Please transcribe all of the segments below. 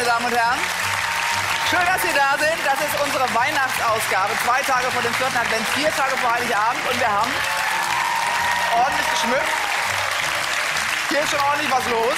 meine Damen und Herren. Schön, dass Sie da sind. Das ist unsere Weihnachtsausgabe. 2 Tage vor dem 4. Advent, 4 Tage vor Heiligabend. Und wir haben ordentlich geschmückt. Hier ist schon ordentlich was los.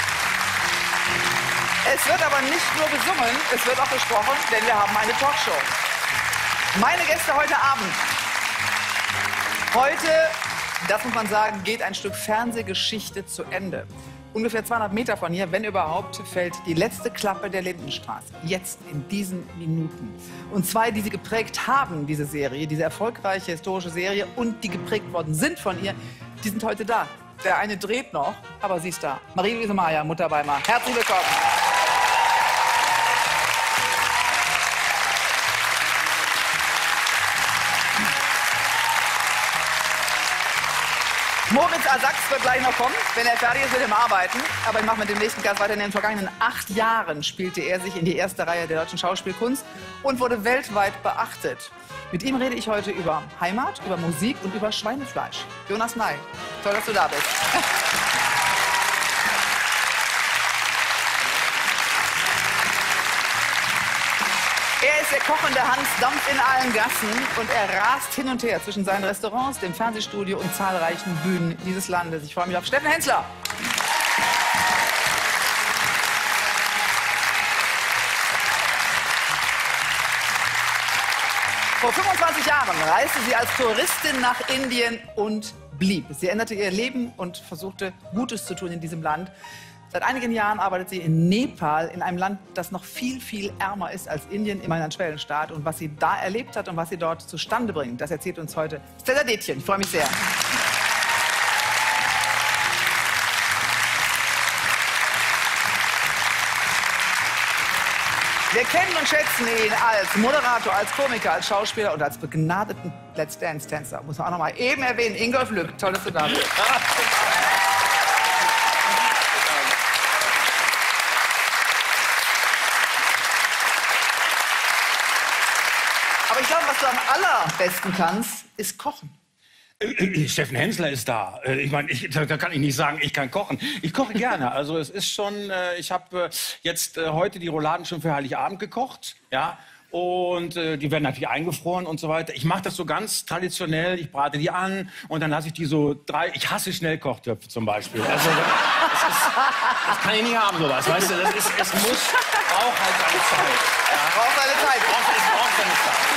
Es wird aber nicht nur gesungen, es wird auch gesprochen, denn wir haben eine Talkshow. Meine Gäste heute Abend. Heute, das muss man sagen, geht ein Stück Fernsehgeschichte zu Ende. Ungefähr 200 Meter von hier, wenn überhaupt, fällt die letzte Klappe der Lindenstraße. Jetzt, in diesen Minuten. Und zwei, die sie geprägt haben, diese Serie, diese erfolgreiche historische Serie, und die geprägt worden sind von ihr, die sind heute da. Der eine dreht noch, aber sie ist da. Marie-Louise Mayer, Mutter Weimar. Herzlich willkommen. Moritz Sachs wird gleich noch kommen, wenn er fertig ist mit dem Arbeiten. Aber ich mache mit dem nächsten Gast weiter. In den vergangenen 8 Jahren spielte er sich in die erste Reihe der deutschen Schauspielkunst und wurde weltweit beachtet. Mit ihm rede ich heute über Heimat, über Musik und über Schweinefleisch. Jonas Ney, toll, dass du da bist. Er ist der kochende Hans Dampf in allen Gassen und er rast hin und her zwischen seinen Restaurants, dem Fernsehstudio und zahlreichen Bühnen dieses Landes. Ich freue mich auf Steffen Hensler. Vor 25 Jahren reiste sie als Touristin nach Indien und blieb. Sie änderte ihr Leben und versuchte, Gutes zu tun in diesem Land. Seit einigen Jahren arbeitet sie in Nepal, in einem Land, das noch viel, viel ärmer ist als Indien, immerhin ein Schwellenstaat. Und was sie da erlebt hat und was sie dort zustande bringt, das erzählt uns heute Stella Detjen. Ich freue mich sehr. Wir kennen und schätzen ihn als Moderator, als Komiker, als Schauspieler und als begnadeten Let's Dance-Tänzer. Muss man auch noch mal eben erwähnen. Ingolf Lück, toll, dass du da bist. Aber ich glaube, was du am allerbesten kannst, ist kochen. Steffen Hensler ist da. Ich meine, da kann ich nicht sagen, ich kann kochen. Ich koche gerne. Also es ist schon, ich habe jetzt heute die Rouladen schon für Heiligabend gekocht. Ja. Und die werden natürlich eingefroren und so weiter. Ich mache das so ganz traditionell. Ich brate die an und dann lasse ich die so ich hasse Schnellkochtöpfe zum Beispiel. Also das kann ich nicht haben, sowas. Weißt du, es braucht halt seine Zeit. Ja. Es braucht seine Zeit. Es braucht seine Zeit.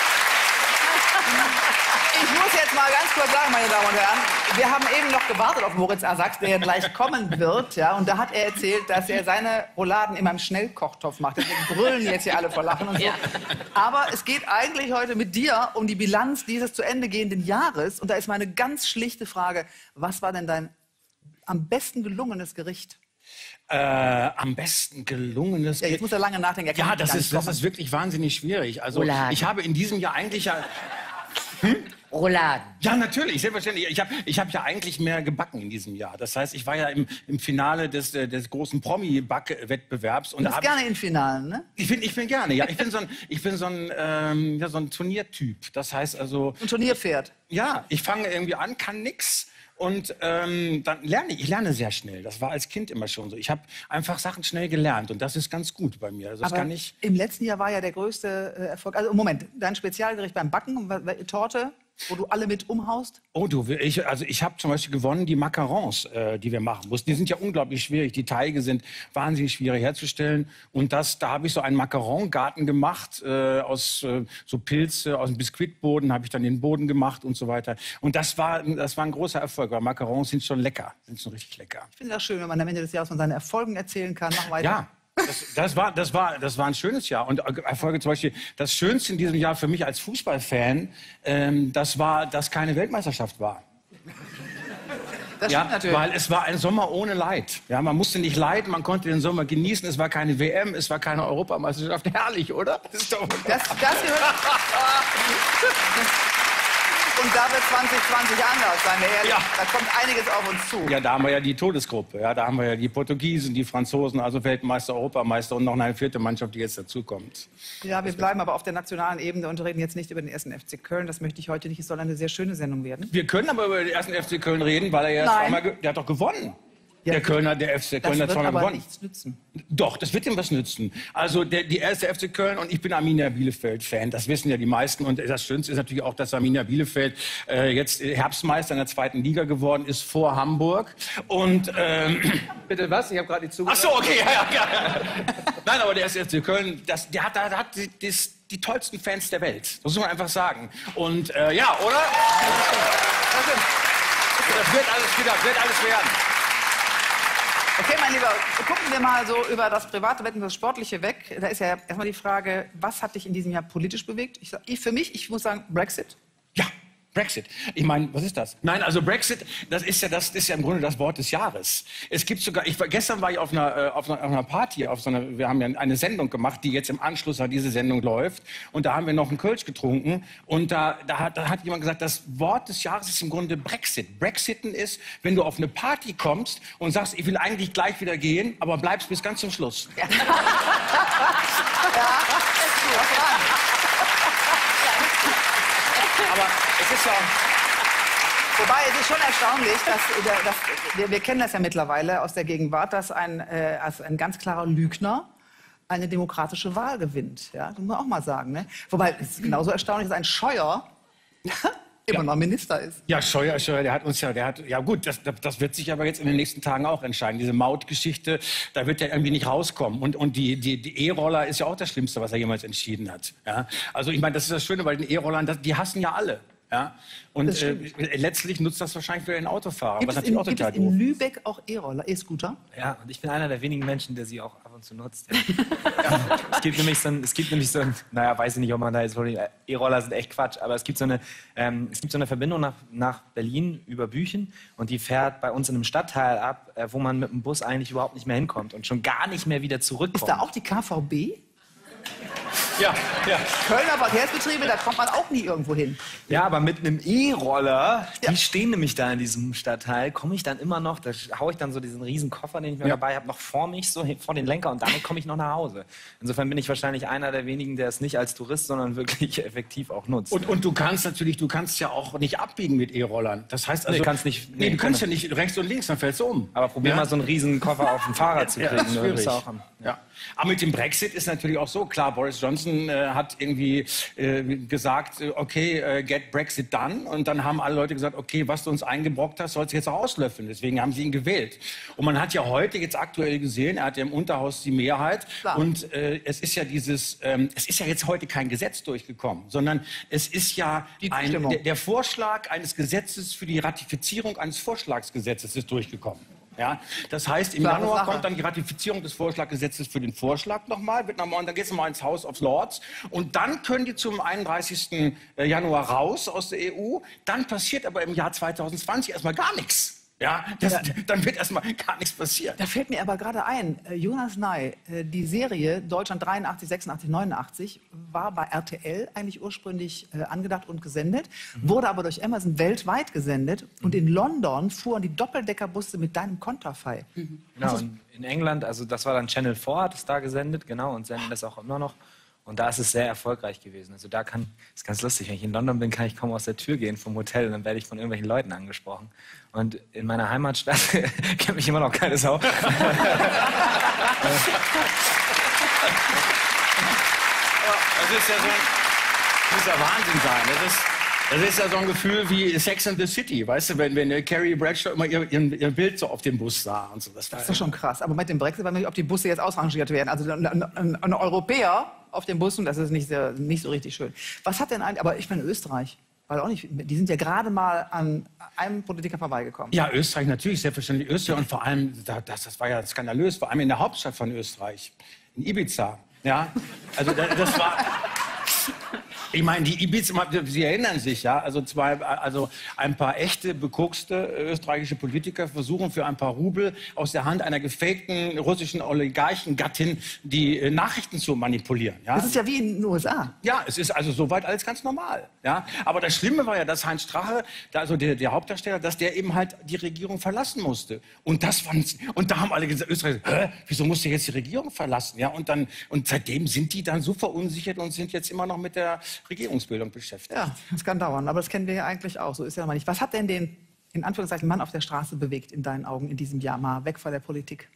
Ich muss jetzt mal ganz kurz sagen, meine Damen und Herren, wir haben eben noch gewartet auf Moritz Sachs, der gleich kommen wird. Ja, und da hat er erzählt, dass er seine Rouladen in einem Schnellkochtopf macht. Deswegen brüllen jetzt hier alle vor Lachen und so. Ja. Aber es geht eigentlich heute mit dir um die Bilanz dieses zu Ende gehenden Jahres. Und da ist meine ganz schlichte Frage, was war denn dein am besten gelungenes Gericht? Am besten gelungenes... Ja, jetzt muss er lange nachdenken. Ja, das ist wirklich wahnsinnig schwierig. Also ich habe in diesem Jahr eigentlich ja... Rouladen. Ja, natürlich, selbstverständlich. Ich hab ja eigentlich mehr gebacken in diesem Jahr. Das heißt, ich war ja im Finale des großen Promi-Back-Wettbewerbs. Du bist gerne in Finalen, ne? Ich bin gerne, ja. Ich bin so ein Turniertyp. Das heißt also... Ein Turnierpferd? Ja, ich fange irgendwie an, kann nix. Und dann lerne sehr schnell. Das war als Kind immer schon so. Ich habe einfach Sachen schnell gelernt und das ist ganz gut bei mir. Also das kann ich... Im letzten Jahr war ja der größte Erfolg. Also Moment, dein Spezialgericht beim Backen, Torte, wo du alle mit umhaust? Oh du, ich habe zum Beispiel gewonnen die Macarons, die wir machen mussten. Die sind ja unglaublich schwierig. Die Teige sind wahnsinnig schwierig herzustellen. Und da habe ich so einen Macaron-Garten gemacht aus so Pilze, aus dem Biskuitboden habe ich dann den Boden gemacht und so weiter. Und das war ein großer Erfolg, weil Macarons sind schon lecker, sind schon richtig lecker. Ich finde das schön, wenn man am Ende des Jahres von seinen Erfolgen erzählen kann. Mach weiter. Ja. Das war ein schönes Jahr. Und Erfolge zum Beispiel, das Schönste in diesem Jahr für mich als Fußballfan, das war, dass keine Weltmeisterschaft war. Das stimmt natürlich. Weil es war ein Sommer ohne Leid. Ja, man musste nicht leiden, man konnte den Sommer genießen. Es war keine WM, es war keine Europameisterschaft. Herrlich, oder? Das ist doch das gehört... Und da wird 2020 anders, seien wir ehrlich. Ja. Da kommt einiges auf uns zu. Ja, da haben wir ja die Todesgruppe. Ja, da haben wir ja die Portugiesen, die Franzosen, also Weltmeister, Europameister und noch eine 4. Mannschaft, die jetzt dazukommt. Ja, wir bleiben aber auf der nationalen Ebene und reden jetzt nicht über den 1. FC Köln. Das möchte ich heute nicht. Es soll eine sehr schöne Sendung werden. Wir können aber über den 1. FC Köln reden, weil er ja zweimal... Der hat doch gewonnen. Der Kölner, der FC Köln hat Das wird zweimal aber gewonnen. nichts nützen. Doch, das wird ihm was nützen. Also die erste FC Köln und ich bin Arminia Bielefeld-Fan. Das wissen ja die meisten. Und das Schönste ist natürlich auch, dass Arminia Bielefeld jetzt Herbstmeister in der 2. Liga geworden ist vor Hamburg. Und Bitte was? Ich habe gerade nicht zugehört. ach so, okay, ja. Nein, aber der erste FC Köln, der hat die tollsten Fans der Welt. Das muss man einfach sagen. Und ja, oder? Das wird alles werden. Okay, mein Lieber, gucken wir mal so über das private Wetten, das Sportliche weg. Da ist ja erstmal die Frage, was hat dich in diesem Jahr politisch bewegt? Ich muss sagen, Brexit. Ja, Brexit. Ich meine, was ist das? Nein, also Brexit, das ist ja im Grunde das Wort des Jahres. Es gibt sogar, gestern war ich auf einer Party, wir haben ja eine Sendung gemacht, die jetzt im Anschluss an diese Sendung läuft. Und da haben wir noch einen Kölsch getrunken. Und da hat jemand gesagt, das Wort des Jahres ist im Grunde Brexit. Brexiten ist, wenn du auf eine Party kommst und sagst, ich will eigentlich gleich wieder gehen, aber bleibst bis ganz zum Schluss. Ja. Aber es ist ja... Wobei, es ist schon erstaunlich, dass wir kennen das ja mittlerweile aus der Gegenwart, dass ein ganz klarer Lügner eine demokratische Wahl gewinnt. Ja, das muss man auch mal sagen. Ne? Wobei, es ist genauso erstaunlich, dass ein Scheuer immer noch Minister ist. Ja, Scheuer, ja gut, das wird sich aber jetzt in den nächsten Tagen auch entscheiden. Diese Mautgeschichte, da wird er irgendwie nicht rauskommen. Und die E-Roller ist ja auch das Schlimmste, was er jemals entschieden hat. Ja? Also ich meine, das ist das Schöne bei den E-Rollern, die hassen ja alle. Ja? Und letztlich nutzt das wahrscheinlich für den Autofahrer. Gibt es in Lübeck auch E-Roller, E-Scooter? Ja, und ich bin einer der wenigen Menschen, der sie auch ab und zu nutzt. Ja. Es gibt nämlich so ein, naja, weiß ich nicht, ob man da jetzt, E-Roller sind echt Quatsch, aber es gibt so eine Verbindung nach Berlin über Büchen und die fährt bei uns in einem Stadtteil ab, wo man mit dem Bus eigentlich überhaupt nicht mehr hinkommt und schon gar nicht mehr wieder zurückkommt. Ist da auch die KVB? Ja. Kölner Verkehrsbetriebe, da kommt man auch nie irgendwo hin. Ja, aber mit einem E-Roller, die stehen nämlich da in diesem Stadtteil, komme ich dann immer noch, da haue ich dann so diesen riesen Koffer, den ich mir dabei habe, noch vor mich, so vor den Lenker und damit komme ich noch nach Hause. Insofern bin ich wahrscheinlich einer der wenigen, der es nicht als Tourist, sondern wirklich effektiv auch nutzt. Und du kannst ja auch nicht abbiegen mit E-Rollern. Das heißt also... du kannst ja nicht rechts und links, dann fällst du um. Aber probier mal so einen riesen Koffer auf dem Fahrrad zu kriegen. Ja, das ist schwierig. Ja. Aber mit dem Brexit ist natürlich auch so, klar, Boris Johnson hat irgendwie gesagt, okay, get Brexit done. Und dann haben alle Leute gesagt, okay, was du uns eingebrockt hast, sollst du jetzt auch auslöffeln. Deswegen haben sie ihn gewählt. Und man hat ja heute jetzt aktuell gesehen, er hat ja im Unterhaus die Mehrheit. Klar. Und es ist ja jetzt heute kein Gesetz durchgekommen, sondern es ist ja der Vorschlag eines Gesetzes für die Ratifizierung eines Vorschlagsgesetzes ist durchgekommen. Ja, das heißt, im Januar kommt dann die Ratifizierung des Vorschlaggesetzes für den Vorschlag nochmal, und dann geht es nochmal ins House of Lords und dann können die zum 31. Januar raus aus der EU. Dann passiert aber im Jahr 2020 erstmal gar nichts. Ja, dann wird erstmal gar nichts passieren. Da fällt mir aber gerade ein, Jonas Ney, die Serie Deutschland 83, 86, 89 war bei RTL eigentlich ursprünglich angedacht und gesendet, wurde aber durch Amazon weltweit gesendet und in London fuhren die Doppeldeckerbusse mit deinem Konterfei. Genau, in England, also das war dann Channel 4, hat es da gesendet, genau, und senden das auch immer noch. Und da ist es sehr erfolgreich gewesen. Also da ist ganz lustig, wenn ich in London bin, kann ich kaum aus der Tür gehen vom Hotel und dann werde ich von irgendwelchen Leuten angesprochen. Und in meiner Heimatstadt kennt mich immer noch keine Sau. Das ist ja muss ja Wahnsinn sein. Das ist ja so ein Gefühl wie Sex and the City, weißt du, wenn Carrie Bradshaw immer ihr Bild so auf dem Bus sah und so. Das ist doch schon krass. Aber mit dem Brexit, ob die Busse jetzt ausrangiert werden. Also ein Europäer auf den Bussen, das ist nicht so richtig schön. Was hat denn eigentlich, aber ich meine Österreich, weil auch nicht, die sind ja gerade mal an einem Politiker vorbeigekommen. Ja, Österreich natürlich, selbstverständlich Österreich und vor allem, das war ja skandalös, vor allem in der Hauptstadt von Österreich, in Ibiza. Ja, also das war... Ich meine, die Ibiza, Sie erinnern sich, ja, also ein paar echte, bekokste österreichische Politiker versuchen für ein paar Rubel aus der Hand einer gefakten russischen Oligarchengattin die Nachrichten zu manipulieren. Ja? Das ist ja wie in den USA. Ja, es ist also soweit alles ganz normal. Ja? Aber das Schlimme war ja, dass Heinz Strache, also der Hauptdarsteller, dass der eben halt die Regierung verlassen musste. Und da haben alle gesagt, Österreich, wieso muss der jetzt die Regierung verlassen? Ja? Und seitdem sind die dann so verunsichert und sind jetzt immer noch mit der Regierungsbildung beschäftigt. Ja, das kann dauern, aber das kennen wir ja eigentlich auch. So ist ja mal nicht. Was hat denn den in Anführungszeichen Mann auf der Straße bewegt in deinen Augen in diesem Jahr? Mal weg von der Politik.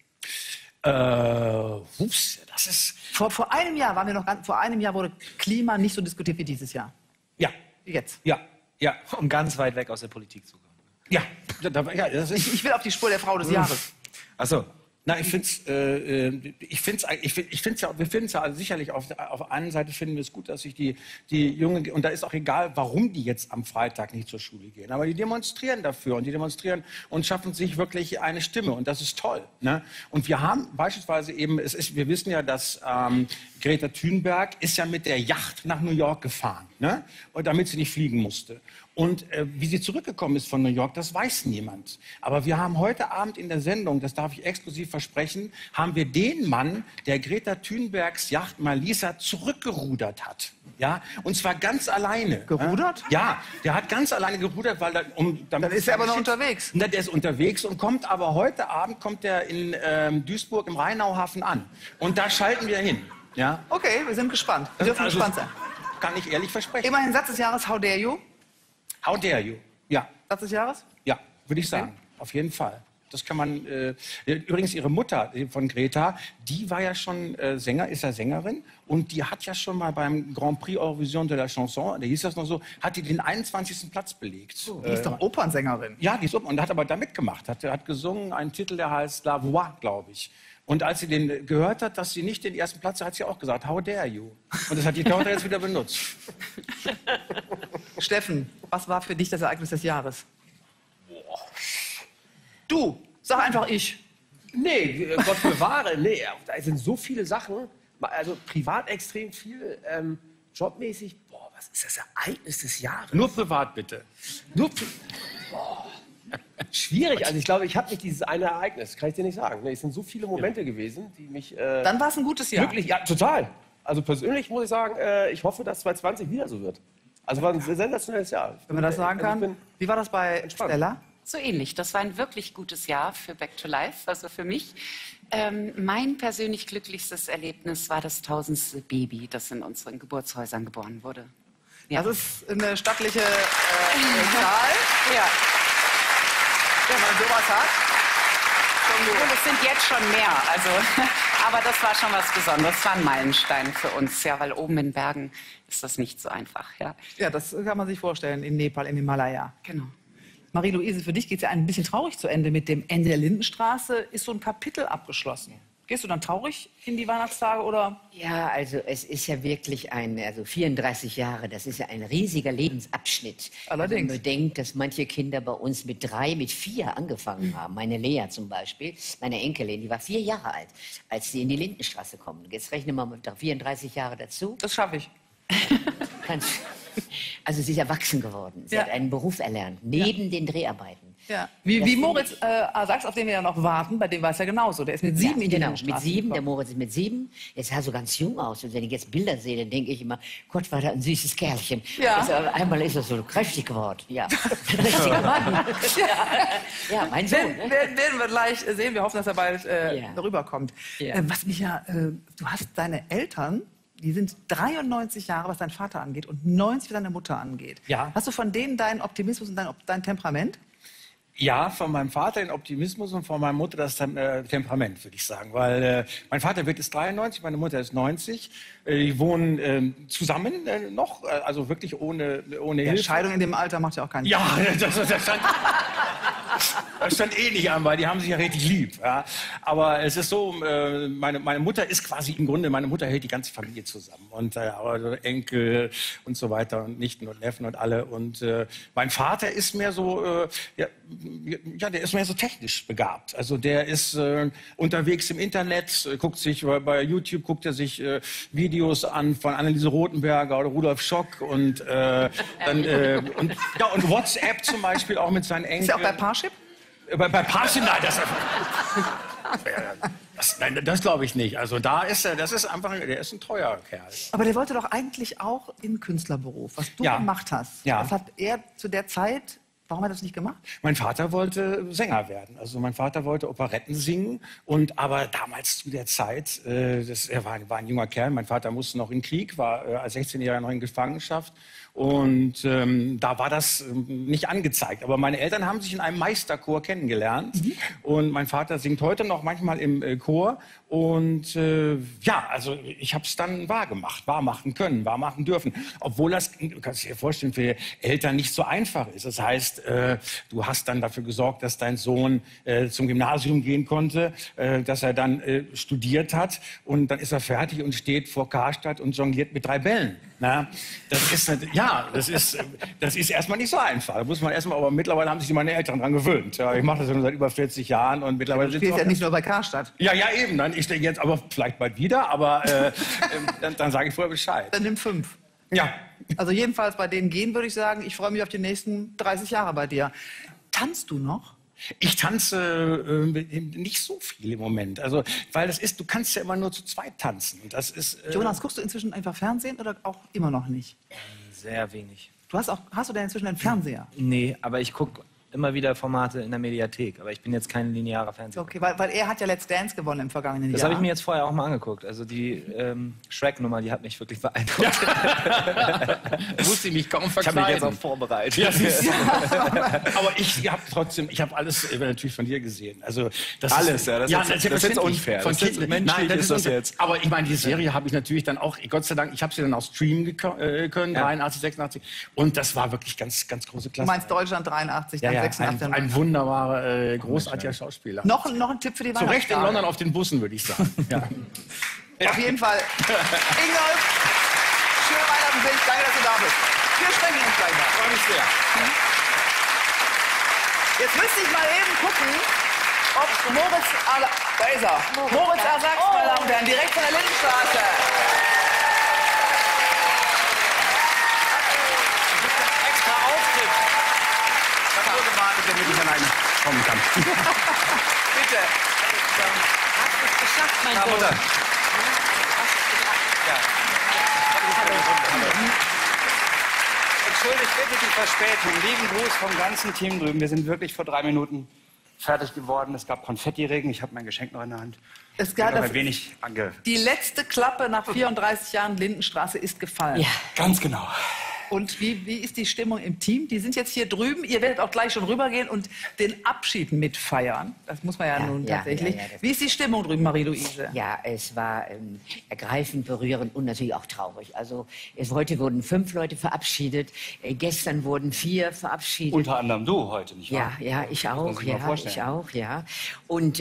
Ups, das ist... Vor einem Jahr vor einem Jahr wurde Klima nicht so diskutiert wie dieses Jahr. Ja, Wie jetzt. ja, ja, Um ganz weit weg aus der Politik zu kommen. ja. Ja, das ist... Ich will auf die Spur der Frau des Jahres. Achso. Na, wir finden es ja sicherlich auf der einen Seite finden wir es gut, dass sich die Jungen, und da ist auch egal, warum die jetzt am Freitag nicht zur Schule gehen, aber die demonstrieren dafür und die demonstrieren und schaffen sich wirklich eine Stimme und das ist toll. Ne? Und wir haben beispielsweise eben, wir wissen ja, dass Greta Thunberg ist ja mit der Yacht nach New York gefahren, ne? Und damit sie nicht fliegen musste. Und wie sie zurückgekommen ist von New York, das weiß niemand. Aber wir haben heute Abend in der Sendung, das darf ich exklusiv versprechen, haben wir den Mann, der Greta Thunbergs Yacht Malisa zurückgerudert hat. Ja, und zwar ganz alleine. Gerudert? Ja, der hat ganz alleine gerudert, weil Dann ist er aber noch unterwegs. Na, der ist unterwegs und kommt aber heute Abend in Duisburg im Rheinauhafen an. Und da schalten wir hin. Ja? Okay, wir sind gespannt. Wir dürfen Also, gespannt sein. Kann ich ehrlich versprechen. Immerhin Satz des Jahres, how dare you? How dare you? Ja, Satz des Jahres? ja, würde ich sagen. Auf jeden Fall. Das kann man. Übrigens, ihre Mutter von Greta, die war ja schon ist ja Sängerin. Und die hat ja schon mal beim Grand Prix Eurovision de la Chanson, da hieß das noch so, hat die den 21. Platz belegt. Die ist doch Opernsängerin. Ja, die ist Opern und hat aber da mitgemacht. Hat gesungen, einen Titel, der heißt La Voix, glaube ich. Und als sie den gehört hat, dass sie nicht den ersten Platz hat, hat sie auch gesagt, how dare you? Und das hat die Tochter jetzt wieder benutzt. Steffen, was war für dich das Ereignis des Jahres? Du, sag einfach ich. Nee, Gott bewahre. Nee, da sind so viele Sachen. Also privat extrem viel, jobmäßig. Boah, was ist das Ereignis des Jahres? Nur privat, bitte. Schwierig. Also ich glaube, ich habe nicht dieses eine Ereignis. Kann ich dir nicht sagen. Nee, es sind so viele Momente gewesen, die mich Dann war es ein gutes Jahr. glücklich... Ja, total. Also persönlich muss ich sagen, ich hoffe, dass 2020 wieder so wird. Also war ein sensationelles Jahr. Wenn man das sagen Also ich kann. bin Wie war das bei entspannt. Stella? So ähnlich. Das war ein wirklich gutes Jahr für Back to Life, also für mich. Mein persönlich glücklichstes Erlebnis war das 1000. Baby, das in unseren Geburtshäusern geboren wurde. Ja. Das ist eine stattliche Zahl, Ja. wenn man sowas hat. Und es sind jetzt schon mehr. Also, aber das war schon was Besonderes. Das war ein Meilenstein für uns, ja, weil oben in Bergen ist das nicht so einfach. Ja, Ja, das kann man sich vorstellen, in Nepal, im Himalaya. genau. Marie-Louise, für dich geht es ja ein bisschen traurig zu Ende. Mit dem Ende der Lindenstraße ist so ein Kapitel abgeschlossen. Gehst du dann traurig in die Weihnachtstage oder? Ja, also es ist ja wirklich also 34 Jahre, das ist ja ein riesiger Lebensabschnitt. Allerdings. Wenn man bedenkt, dass manche Kinder bei uns mit 3, mit 4 angefangen haben. Meine Lea zum Beispiel, meine Enkelin, die war 4 Jahre alt, als sie in die Lindenstraße kommen. Jetzt rechnen wir mal 34 Jahre dazu. Das schaffe ich. Also sie ist erwachsen geworden. Sie Ja. hat einen Beruf erlernt, neben den Dreharbeiten. Ja. Das Wie finde Moritz Sachs, auf den wir ja noch warten, bei dem war es ja genauso. Der ist mit 7 in die Genau, Lindenstraße mit 7, der gekommen. Moritz ist mit 7. Jetzt sah er so ganz jung aus. Und wenn ich jetzt Bilder sehe, dann denke ich immer, Gott, war da ein süßes Kerlchen. Ja. Einmal ist er so kräftig geworden. Ja, ein richtiger Mann. Ja, mein Sohn. Ne? Werden wir gleich sehen. Wir hoffen, dass er bald rüberkommt. Ja. Was mich du hast deine Eltern, die sind 93 Jahre, was dein Vater angeht, und 90, was deine Mutter angeht. Ja. Hast du von denen deinen Optimismus und dein Temperament? Ja, von meinem Vater den Optimismus und von meiner Mutter das Temperament, würde ich sagen. Weil mein Vater wird jetzt 93, meine Mutter ist 90. Die wohnen zusammen noch, also wirklich ohne Hilfe. Scheidung in dem Alter macht ja auch keinen Sinn. Ja, das stand eh nicht an, weil die haben sich ja richtig lieb. Ja. Aber es ist so, meine Mutter ist quasi im Grunde, meine Mutter hält die ganze Familie zusammen. Und also Enkel und so weiter und Nichten und Neffen und alle. Und mein Vater ist mehr so, der ist mehr so technisch begabt. Also der ist unterwegs im Internet, guckt sich bei YouTube, guckt er sich Videos an von Anneliese Rothenberger oder Rudolf Schock und und WhatsApp zum Beispiel auch mit seinen Enkeln. Ist er auch bei Parship? Bei Parship, nein, das glaube ich nicht. Also da ist er, das ist einfach, der ist ein treuer Kerl. Aber der wollte doch eigentlich auch in den Künstlerberuf, was du Ja. gemacht hast. Ja. Was hat er zu der Zeit, warum hat er das nicht gemacht? Mein Vater wollte Sänger werden. Also mein Vater wollte Operetten singen. Aber damals zu der Zeit, er war ein junger Kerl. Mein Vater musste noch in den Krieg, war als 16-Jähriger noch in Gefangenschaft. Und da war das nicht angezeigt. Aber meine Eltern haben sich in einem Meisterchor kennengelernt. Und mein Vater singt heute noch manchmal im Chor. Und ja, also ich habe es dann wahrmachen können, wahrmachen dürfen. Obwohl das, du kannst dir vorstellen, für Eltern nicht so einfach ist. Das heißt, du hast dann dafür gesorgt, dass dein Sohn zum Gymnasium gehen konnte, dass er dann studiert hat. Und dann ist er fertig und steht vor Karstadt und jongliert mit 3 Bällen. Na, das ist, ja, das ist erstmal nicht so einfach. Da muss man erstmal, aber mittlerweile haben sich meine Eltern dran gewöhnt. Ja, ich mache das schon seit über 40 Jahren und mittlerweile Du spielst ja nicht nur bei Karstadt. ja, ja, eben. Dann ich denke jetzt aber vielleicht bald wieder, aber dann sage ich vorher Bescheid. Dann nimm 5. Ja. Also jedenfalls bei denen gehen, würde ich sagen, ich freue mich auf die nächsten 30 Jahre bei dir. Tanzt du noch? Ich tanze nicht so viel im Moment. Also, weil das ist, du kannst ja immer nur zu zweit tanzen. Und das ist. Jonas, guckst du inzwischen einfach Fernsehen oder auch immer noch nicht? Sehr wenig. Hast du denn inzwischen einen Fernseher? Nee, aber ich gucke immer wieder Formate in der Mediathek. Aber ich bin jetzt kein linearer Fernseher. Okay, weil er hat ja Let's Dance gewonnen im vergangenen Jahr. Das habe ich mir jetzt vorher auch mal angeguckt. Also die Shrek-Nummer, die hat mich wirklich beeindruckt. Musste ich mich kaum Ich habe verkleiden. mich jetzt auch vorbereitet. Ja, siehst du. Aber ich habe alles natürlich von dir gesehen. Also das Alles, ist, ja, das ist jetzt selbstverständlich. unfair. Von Das ist Kind- menschlich Nein, ist das unfair. jetzt. Aber ich meine, die Serie habe ich natürlich dann auch, Gott sei Dank, ich habe sie dann auch streamen können, 83, 86. Und das war wirklich ganz, ganz große Du Klasse. meinst Deutschland 83, ja, dann ja, 86. ein wunderbarer, großartiger Schauspieler. Noch ein Tipp für die Zu Recht in Weihnachtstage. London auf den Bussen, würde ich sagen. Ja. Auf jeden Fall. Ingolf, schöne Weihnachten, danke, dass du da bist. Wir sprechen uns gleich mal. Freue mich sehr. Jetzt müsste ich mal eben gucken, ob Moritz... Da ist er. Moritz Ersatz, meine Damen und Herren, direkt von der Lindenstraße. Extra Auftritt. Ich habe nur gewartet, damit ich alleine kommen kann. Bitte. Hast du es geschafft, mein Ja, Sohn? Mutter. Entschuldigt bitte die Verspätung. Lieben Gruß vom ganzen Team drüben. Wir sind wirklich vor 3 Minuten fertig geworden. Es gab Konfettiregen. Ich habe mein Geschenk noch in der Hand. Es Ich habe gab ein wenig die letzte Klappe nach 34 Jahren Lindenstraße ist gefallen. Ja. Ganz genau. Und wie ist die Stimmung im Team? Die sind jetzt hier drüben. Ihr werdet auch gleich schon rübergehen und den Abschied mitfeiern. Das muss man ja, Ja, nun ja, tatsächlich. ja, das- Wie ist die Stimmung drüben, Marie-Louise? Ja, es war ergreifend, berührend und natürlich auch traurig. Also heute wurden 5 Leute verabschiedet, gestern wurden 4 verabschiedet. Unter anderem du heute, nicht wahr? Ja, ich Muss auch, man sich mal ja, vorstellen. ich auch, ja. Und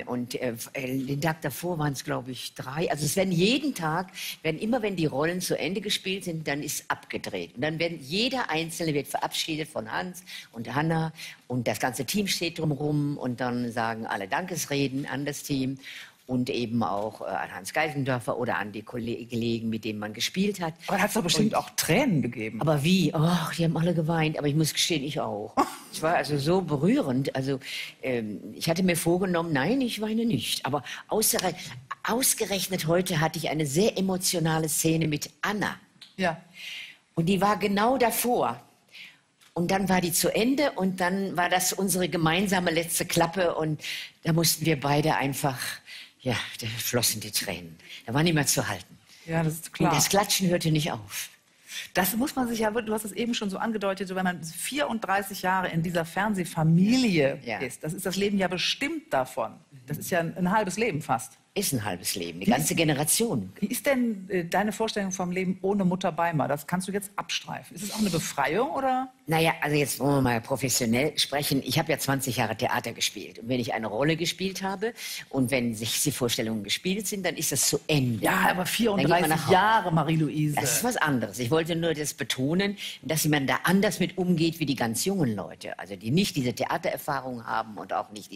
den Tag davor waren es, glaube ich, 3. Also es werden jeden Tag, immer wenn die Rollen zu Ende gespielt sind, dann ist abgedreht. Und dann werden jeder Einzelne wird verabschiedet von Hans und Hanna und das ganze Team steht drumherum und dann sagen alle Dankesreden an das Team. Und eben auch an Hans Geisendörfer oder an die Kollegen, mit denen man gespielt hat. Aber da hat es doch bestimmt auch Tränen gegeben. Aber wie? Oh, die haben alle geweint. Aber ich muss gestehen, ich auch. Es war also so berührend. Also ich hatte mir vorgenommen, nein, ich weine nicht. Aber ausgerechnet heute hatte ich eine sehr emotionale Szene mit Anna. Ja. Und die war genau davor. Und dann war die zu Ende und dann war das unsere gemeinsame letzte Klappe. Und da mussten wir beide einfach, ja, da flossen die Tränen. Da war nicht mehr zu halten. Ja, das ist Und klar. das Klatschen hörte nicht auf. Das muss man sich ja, du hast es eben schon so angedeutet, so wenn man 34 Jahre in dieser Fernsehfamilie Ja. ist, das ist das Leben ja bestimmt davon. Das ist ja ein halbes Leben fast. Ist ein halbes Leben, eine ganze Generation. Wie ist denn deine Vorstellung vom Leben ohne Mutter Beimer? Das kannst du jetzt abstreifen. Ist es auch eine Befreiung oder? Naja, also jetzt wollen wir mal professionell sprechen. Ich habe ja 20 Jahre Theater gespielt. Und wenn ich eine Rolle gespielt habe und wenn sich die Vorstellungen gespielt sind, dann ist das zu Ende. Ja, aber Dann geht man 34 nach Hause. Jahre, Marie-Louise. Das ist was anderes. Ich wollte nur das betonen, dass man da anders mit umgeht wie die ganz jungen Leute. Also die nicht diese Theatererfahrung haben und auch nicht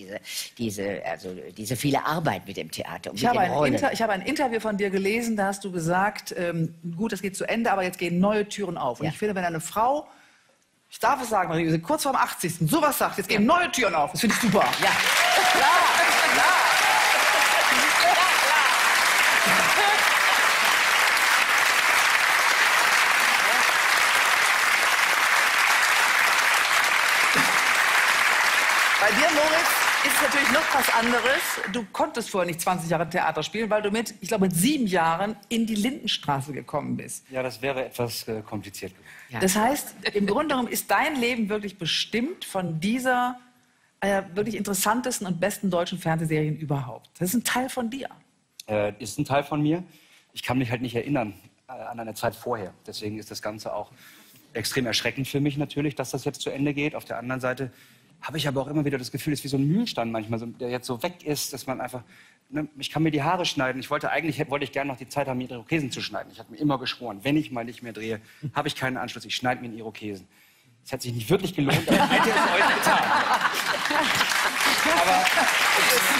diese viele Arbeit mit dem Theater und Ich mit habe, den Rollen. ich habe ein Interview von dir gelesen, da hast du gesagt, gut, das geht zu Ende, aber jetzt gehen neue Türen auf. Und Ja. ich finde, wenn eine Frau, ich darf es sagen, Marie-Louise, kurz vorm 80. sowas sagt, jetzt gehen neue Türen auf, das finde ich super. Ja. Bei dir, Moritz, ist natürlich noch was anderes. Du konntest vorher nicht 20 Jahre Theater spielen, weil du mit, ich glaube, mit 7 Jahren in die Lindenstraße gekommen bist. Ja, das wäre etwas kompliziert gewesen. Ja. Das heißt, im Grunde genommen ist dein Leben wirklich bestimmt von dieser wirklich interessantesten und besten deutschen Fernsehserien überhaupt. Das ist ein Teil von dir. Ist ein Teil von mir. Ich kann mich halt nicht erinnern an eine Zeit vorher. Deswegen ist das Ganze auch extrem erschreckend für mich natürlich, dass das jetzt zu Ende geht. Auf der anderen Seite habe ich aber auch immer wieder das Gefühl, es ist wie so ein Mühlstand manchmal, der jetzt so weg ist, dass man einfach... Ne, ich kann mir die Haare schneiden. Wollte ich gerne noch die Zeit haben, mir Irokesen zu schneiden. Ich habe mir immer geschworen, wenn ich mal nicht mehr drehe, habe ich keinen Anschluss. Ich schneide mir einen Irokesen. Das hat sich nicht wirklich gelohnt, aber ich hätte es euch getan. Aber es ist,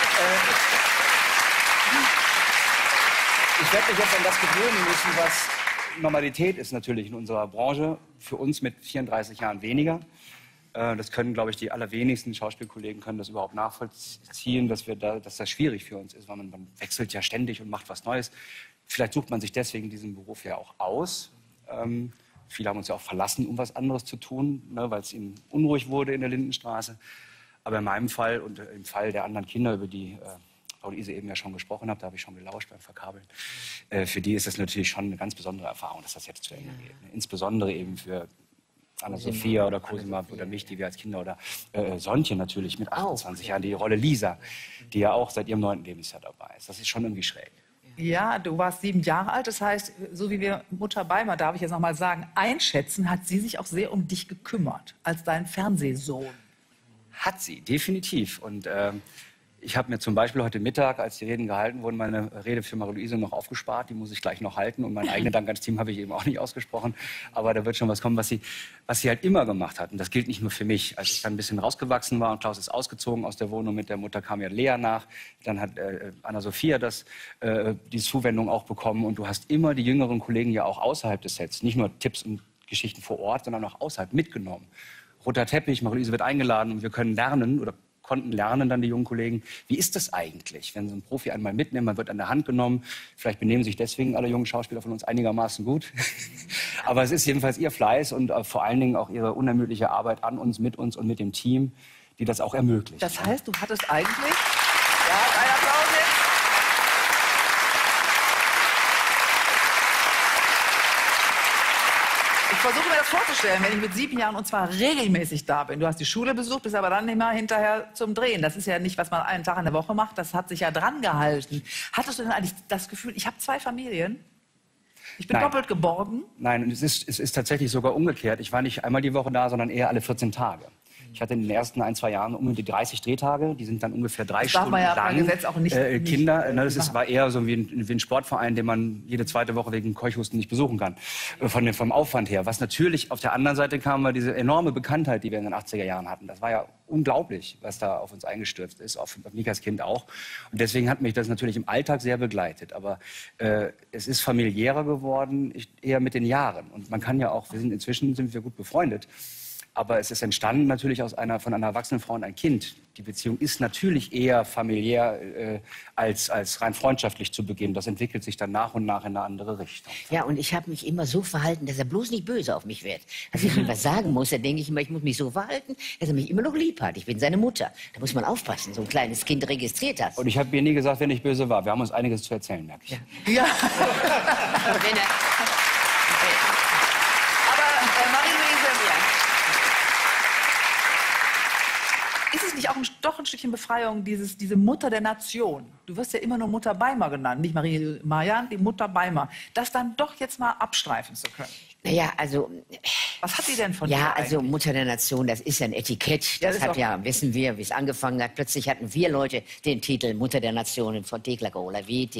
ich werde mich jetzt an das gewöhnen müssen, was Normalität ist natürlich in unserer Branche. Für uns mit 34 Jahren weniger. Das können, glaube ich, die allerwenigsten Schauspielkollegen können das überhaupt nachvollziehen, dass das schwierig für uns ist, weil man wechselt ja ständig und macht was Neues. Vielleicht sucht man sich deswegen diesen Beruf ja auch aus. Viele haben uns ja auch verlassen, um was anderes zu tun, ne, weil es ihnen unruhig wurde in der Lindenstraße. Aber in meinem Fall und im Fall der anderen Kinder, über die Frau Luise eben ja schon gesprochen hat, da habe ich schon gelauscht beim Verkabeln, für die ist das natürlich schon eine ganz besondere Erfahrung, dass das jetzt zu Ende geht. Ne? Insbesondere eben für Anna-Sophia oder Cosima oder mich, die wir als Kinder, oder Sontje natürlich mit 28 Jahren, die Rolle Lisa, die ja auch seit ihrem 9. Lebensjahr dabei ist. Das ist schon irgendwie schräg. Ja, du warst 7 Jahre alt. Das heißt, so wie wir Mutter Beimer, darf ich jetzt noch mal sagen, einschätzen, hat sie sich auch sehr um dich gekümmert, als dein Fernsehsohn. Hat sie, definitiv. Und ich habe mir zum Beispiel heute Mittag, als die Reden gehalten wurden, meine Rede für Marie-Louise noch aufgespart. Die muss ich gleich noch halten. Und meinen eigenen Dank ans Team habe ich eben auch nicht ausgesprochen. Aber da wird schon was kommen, was sie halt immer gemacht hat. Und das gilt nicht nur für mich. Als ich dann ein bisschen rausgewachsen war und Klaus ist ausgezogen aus der Wohnung mit der Mutter, kam ja Lea nach. Dann hat Anna-Sophia die Zuwendung auch bekommen. Und du hast immer die jüngeren Kollegen ja auch außerhalb des Sets, nicht nur Tipps und Geschichten vor Ort, sondern auch außerhalb mitgenommen. Roter Teppich, Marie-Louise wird eingeladen und wir können lernen oder konnten lernen dann die jungen Kollegen, wie ist das eigentlich, wenn so ein Profi einmal mitnimmt, man wird an der Hand genommen, vielleicht benehmen sich deswegen alle jungen Schauspieler von uns einigermaßen gut, aber es ist jedenfalls ihr Fleiß und vor allen Dingen auch ihre unermüdliche Arbeit an uns, mit uns und mit dem Team, die das auch ermöglicht. Das heißt, du hattest eigentlich... Ja, ein Applaus jetzt. Ich versuche mir das vorzustellen, wenn ich mit 7 Jahren und zwar regelmäßig da bin. Du hast die Schule besucht, bist aber dann immer hinterher zum Drehen. Das ist ja nicht, was man einen Tag in der Woche macht. Das hat sich ja dran gehalten. Hattest du denn eigentlich das Gefühl, ich habe 2 Familien? Ich bin doppelt geborgen? Nein, und es ist tatsächlich sogar umgekehrt. Ich war nicht einmal die Woche da, sondern eher alle 14 Tage. Ich hatte in den ersten 1, 2 Jahren um die 30 Drehtage. Die sind dann ungefähr 3 Stunden darf man ja lang. per Gesetz auch nicht Kinder, war eher so wie ein Sportverein, den man jede 2. Woche wegen Keuchhusten nicht besuchen kann. Vom Aufwand her. Was natürlich auf der anderen Seite kam, war diese enorme Bekanntheit, die wir in den 80er Jahren hatten. Das war ja unglaublich, was da auf uns eingestürzt ist, auf Mikas Kind auch. Und deswegen hat mich das natürlich im Alltag sehr begleitet. Aber es ist familiärer geworden, eher mit den Jahren. Und man kann ja auch, inzwischen sind wir gut befreundet. Aber es ist entstanden natürlich von einer erwachsenen Frau und ein Kind. Die Beziehung ist natürlich eher familiär als rein freundschaftlich zu Beginn. Das entwickelt sich dann nach und nach in eine andere Richtung. Ja, und ich habe mich immer so verhalten, dass er bloß nicht böse auf mich wird. Also wenn ich ihm was sagen muss, dann denke ich immer, ich muss mich so verhalten, dass er mich immer noch lieb hat. Ich bin seine Mutter. Da muss man aufpassen, so ein kleines Kind registriert hat. Und ich habe mir nie gesagt, wenn ich böse war. Wir haben uns einiges zu erzählen, merke ich. Ja. Ja. Aber wenn er, Aber Marie-Louise, ist es nicht auch doch ein Stückchen Befreiung, diese Mutter der Nation? Du wirst ja immer nur Mutter Beimer genannt, nicht Marie-Marianne, die Mutter Beimer. Das dann doch jetzt mal abstreifen zu können. naja, also... Was hat sie denn von dir Ja, also eigentlich? Mutter der Nation, das ist ein Etikett. Ja, Das ist hat auch- ja, wissen wir, wie es angefangen hat. Plötzlich hatten wir Leute den Titel Mutter der Nation von Thekla Carola Witt,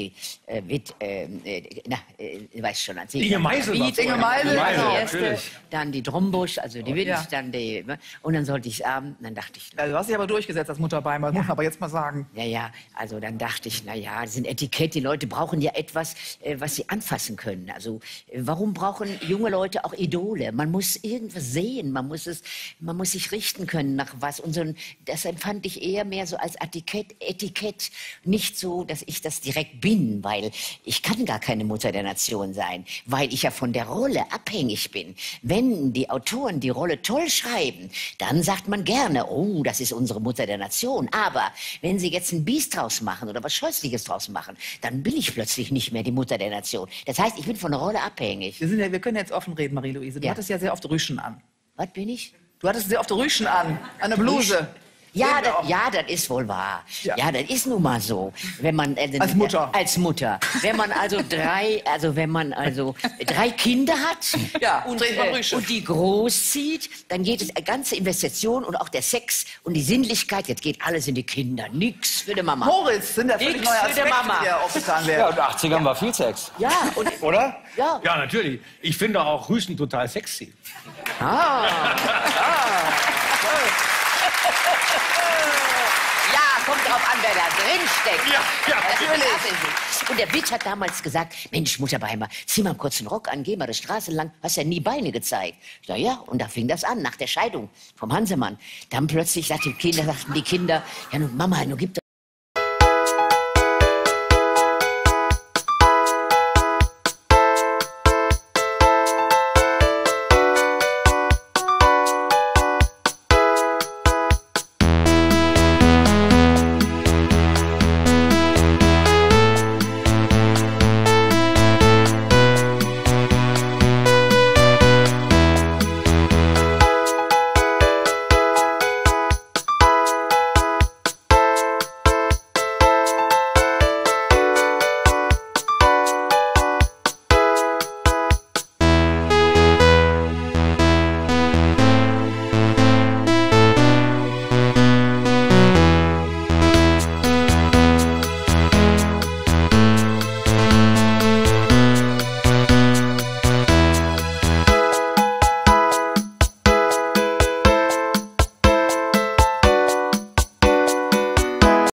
weiß schon, Inge Meisel war Inge Meisel, war genau. die erste, natürlich. dann die Drombusch, also die Witt, Ja. dann die, und dann sollte ich es abend, dann dachte ich, Ja, du hast dich aber durchgesetzt als Mutter Beimer, muss man aber jetzt mal sagen. naja, also dann dachte ich, naja, das ist ein Etikett, die Leute brauchen ja etwas, was sie anfassen können. Also warum brauchen junge Leute auch Idole. Man muss irgendwas sehen, man muss sich richten können nach was. Und das empfand ich eher mehr so als Etikett. Nicht so, dass ich das direkt bin, weil ich kann gar keine Mutter der Nation sein, weil ich ja von der Rolle abhängig bin. Wenn die Autoren die Rolle toll schreiben, dann sagt man gerne, oh, das ist unsere Mutter der Nation. Aber wenn sie jetzt ein Biest draus machen oder was Scheußliches draus machen, dann bin ich plötzlich nicht mehr die Mutter der Nation. Das heißt, ich bin von der Rolle abhängig. Wir können jetzt offen reden, Marie-Louise. Du hattest ja sehr oft Rüschen an. Was bin ich? Du hattest sehr oft Rüschen an. Eine Bluse. Ja, das ist wohl wahr. Ja, das ist nun mal so. Wenn man, als Mutter. Als Mutter. Wenn man also drei Kinder hat und die großzieht, dann geht es, ganze Investition und auch der Sex und die Sinnlichkeit, jetzt geht alles in die Kinder. Nix für die Mama. Moritz, sind da völlig neue Aspekte, die ja aufgetan werden. Ja, und 80ern war viel Sex. Ja, und, Oder? Ja. Ja, natürlich. Ich finde auch Rüschen total sexy. Ja, kommt drauf an, wer da drin steckt. Ja, natürlich. Und der Witz hat damals gesagt, Mensch, Mutter Beheimer, zieh mal kurz einen Rock an, geh mal die Straße lang, hast ja nie Beine gezeigt. Ich sag, ja, und da fing das an, nach der Scheidung vom Hansemann. Dann plötzlich sagten die Kinder, ja, nun, Mama, nun gib